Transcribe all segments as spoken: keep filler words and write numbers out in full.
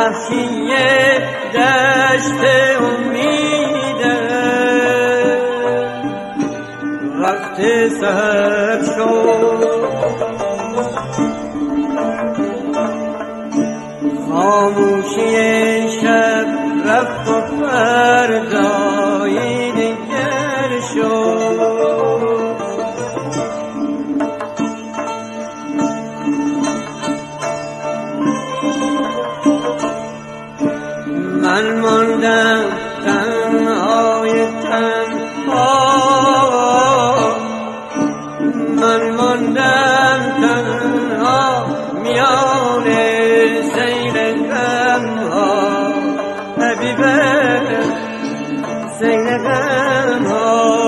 وحشی دشت امیده وقت سحر شد خاموشی شب رفت و فردای دیگر شد من ماندم تنهای تنها من ماندم تنها میان سیل غمها حبیبه سیل غمها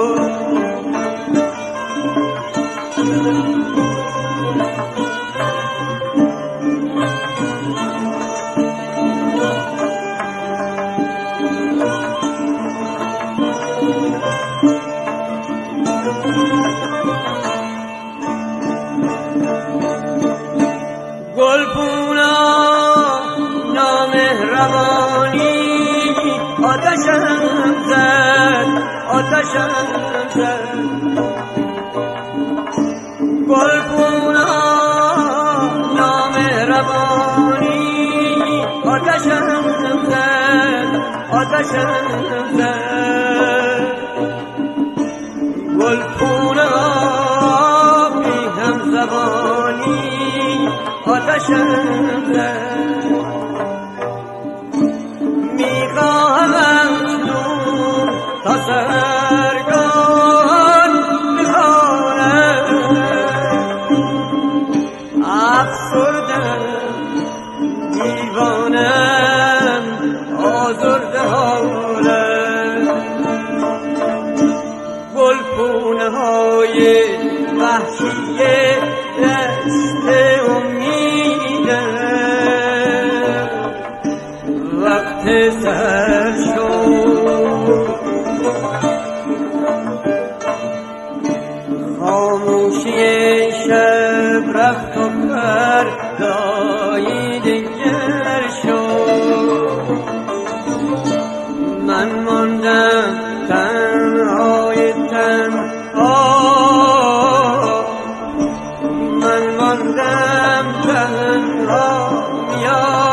گلپونا نامهربانی آتشم زد آتشم زد گلپونا نامهربانی آتشم زد آتشم زد گلپونا بی همزبانی آتشم زد میخواهم اکنون تا سحرگاه بخوانم افسردم دیوانم آزرده حالم گلپونه های وحشی دست وقت سحر شد خاموشی شب رفت و فردای دیگر شد من ماندم تنهای تنها من ماندم تنها میان